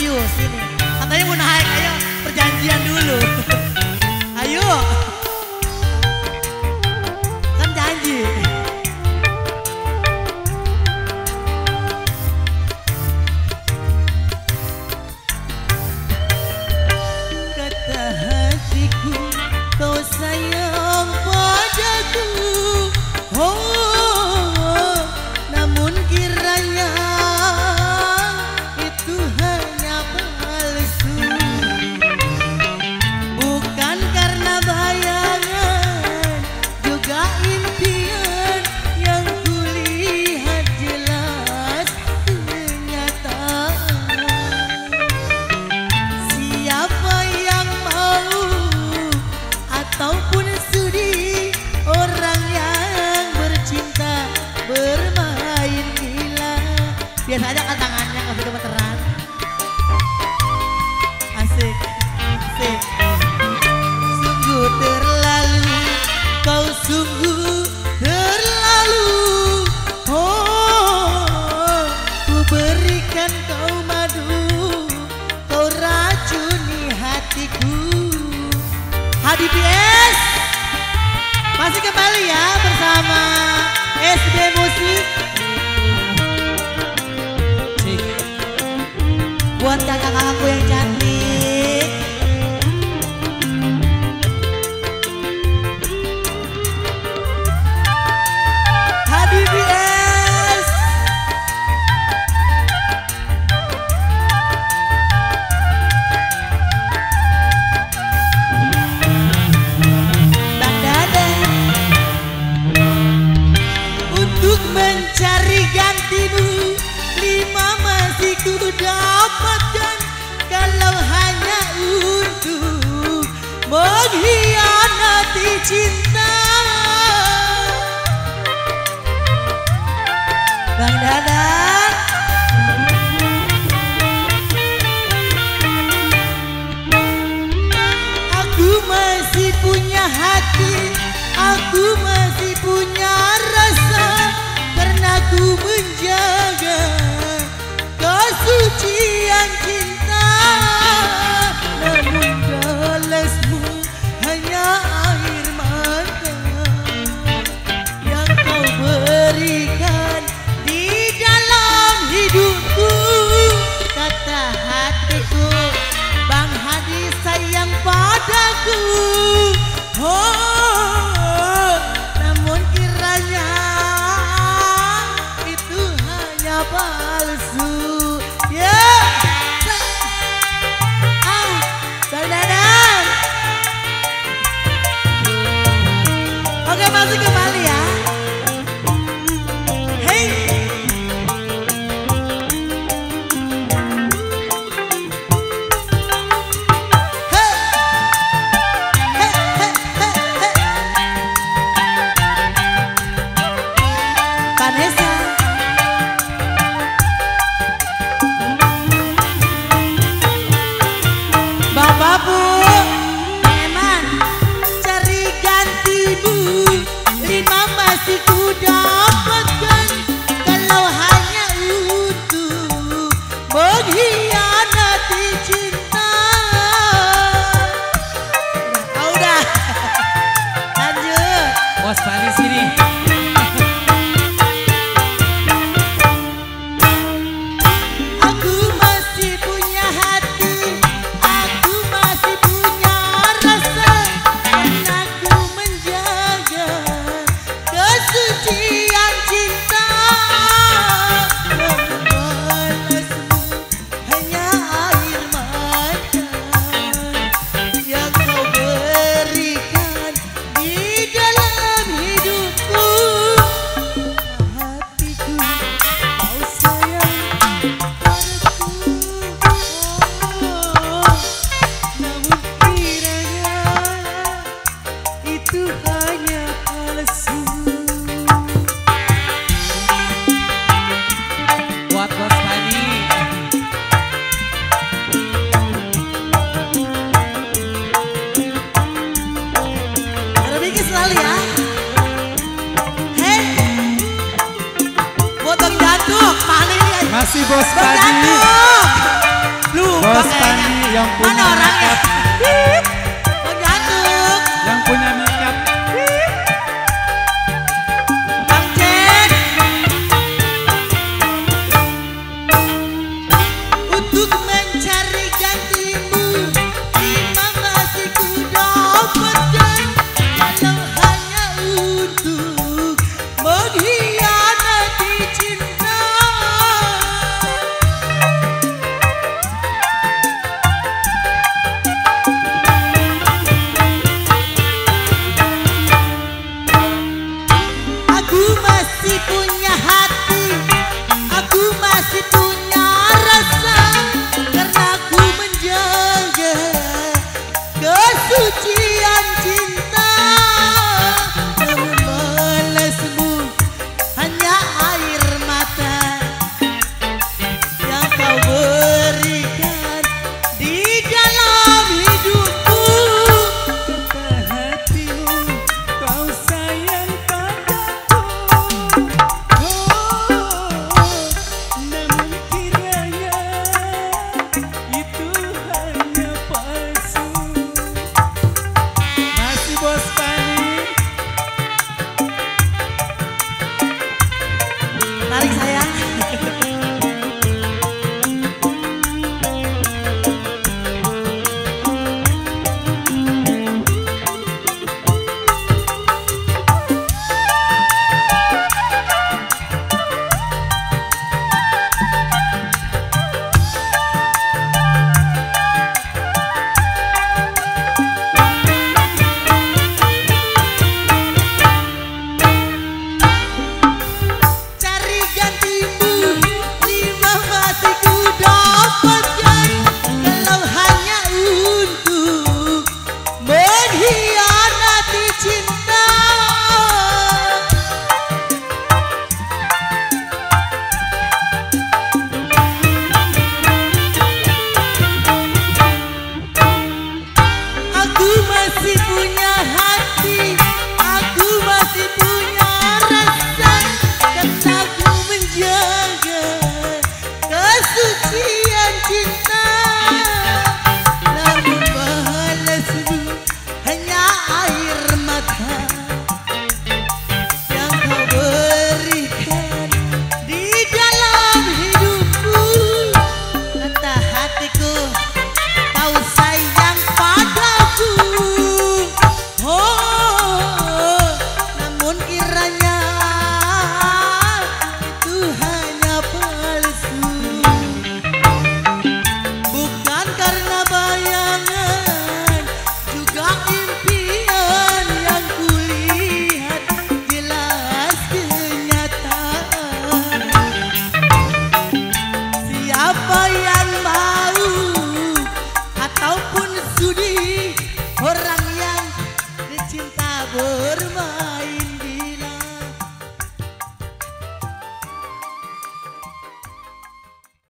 serius ini. Katanya mau naik, ayo perjanjian dulu. Ayo. Kan janji. Kata hatiku, kau sayang padaku. Oh, namun kiranya itu hanya palsu. Bukan karena bayangan, juga impian yang kulihat jelas kenyataan. Siapa yang mau ataupun sudi orang yang bercinta bermain gila. Biasa aja kan tangannya kasih gemeteran. Asik, asik. Sungguh terlalu, kau sungguh terlalu. Oh, ku berikan kau madu, kau racuni hatiku. HDPS masih kembali ya bersama SB Musik. Cik. Buat kakak-kakakku yang cantik. HDPS. Bang Dada. Untuk mencari gantimu, 5 masih ku dapatkan. Kalau hanya untuk mengkhianati cinta. Bang Dadan. Aku masih punya hati, aku masih punya rasa, karena ku menjaga kesucian cinta. Namun balasmu hanya air mata yang kau berikan di dalam hidupku. Kata hatiku, Bang Hadi sayang padaku. Oh, namun kiranya itu hanya palsu. Ya, Bang Dadan. Oke, masuk kembali ya. Hey. Vanessa. Bapak Bu, Eman, cari gantimu, 5 masih ku dapatkan. Kalau hanya untuk mengkhianati cinta. Udah. Lanjut. Bos Pani sini. Aku masih punya hati, aku masih punya rasa, karena ku menjaga kesucian cinta. Membalasmu hanya air mata yang kau berikan di dalam hidupku. Hatiku, kau sayang padaku. Oh, namun kiranya itu hanya palsu. Buat Bos Pani. Terbikin selalu ya. Hei, buat Bang Janduk, mana ini? Masih Bos Bang Pani. Janduk, lu untuk mencari gantimu. Terima kasih ku dapatkan, walau hanya untuk mengkhianati cinta. Aku masih punya hati, aku masih punya rasa, karena aku menjaga kesucian cinta. Namun balasmu hanya air mata yang kau berikan di dalam hidupku. Kata hatimu kau sayang padaku, namun kiranya itu hanya palsu. Masih Bos Pani. Tarik sayang. Cari gantimu, terima kasih ku dapatkan, kalau hanya untuk mengkhianati cinta. Aku masih punya hati, aku masih punya rasa, karena aku menjaga kesucian cinta. Namun balasmu hanya air mata yang kau berikan di dalam hidupku. Kata hatiku kau sayang padaku, namun kiranya itu hanya palsu. Bukan karena bayangan, juga impian yang kulihat jelas kenyataan. Siapa yang mau ataupun sudi orang yang cinta bermain.